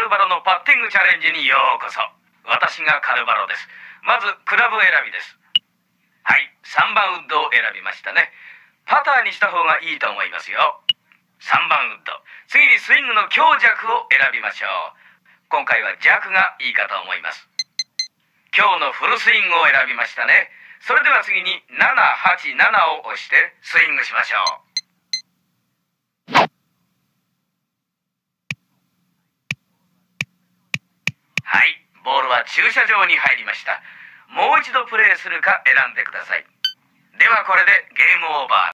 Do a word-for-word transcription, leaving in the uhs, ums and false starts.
ルバロのパッティングチャレンジにようこそ。私がカルバロです。まずクラブ選びです。はい、さんばんウッドを選びましたね。パターにした方がいいと思いますよ。さんばんウッド。次にスイングの強弱を選びましょう。今回は弱がいいかと思います。今日のフルスイングを選びましたね。それでは次にななはちななを押してスイングしましょう。はい、ボールは駐車場に入りました。もう一度プレーするか選んでください。ではこれでゲームオーバー。